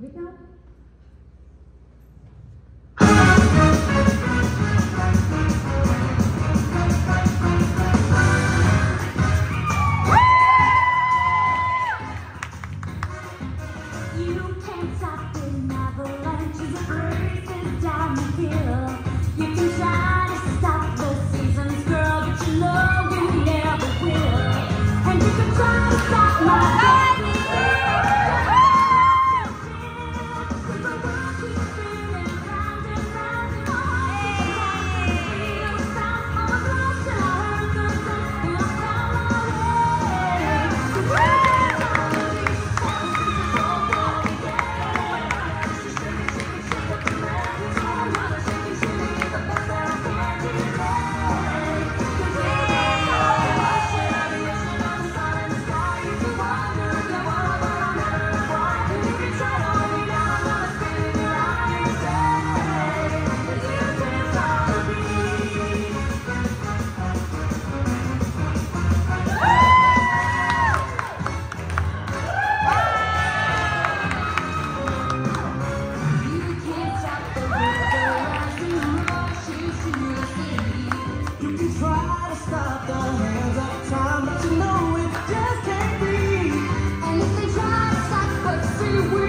we go. You can't stop an avalanche as it races down the hill. You can try to stop the seasons, girl, but you know you never will. And you can try to stop my baby. Try to stop the hands of time, but you know it just can't be. And if they try to stop us, see we